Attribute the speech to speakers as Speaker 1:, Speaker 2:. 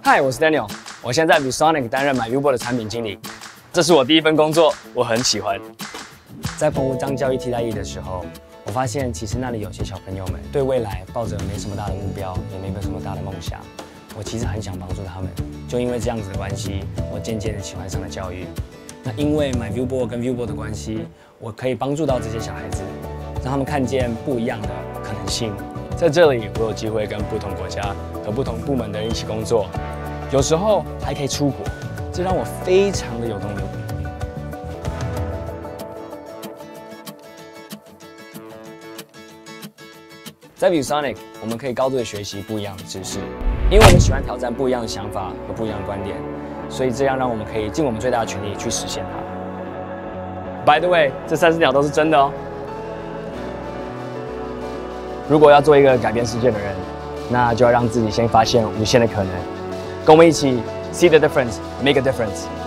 Speaker 1: 嗨，我是 Daniel， 我现在在 ViewSonic 担任 MyViewBoard 的产品经理，这是我第一份工作，我很喜欢。在澎湖当教育替代役的时候，我发现其实那里有些小朋友们对未来抱着没什么大的目标，也没什么大的梦想。我其实很想帮助他们，就因为这样子的关系，我渐渐的喜欢上了教育。那因为 MyViewBoard 跟 ViewBoard 的关系，我可以帮助到这些小孩子，让他们看见不一样的可能性。在这里，我有机会跟不同国家和不同部门的人一起工作，有时候还可以出国，这让我非常的有动力。在 ViewSonic， 我们可以高度的学习不一样的知识，因为我们喜欢挑战不一样的想法和不一样的观点，所以这样让我们可以尽我们最大的全力去实现它。By the way， 这30条都是真的哦。如果要做一个改变世界的人，那就要让自己先发现无限的可能。跟我们一起 see the difference, make a difference。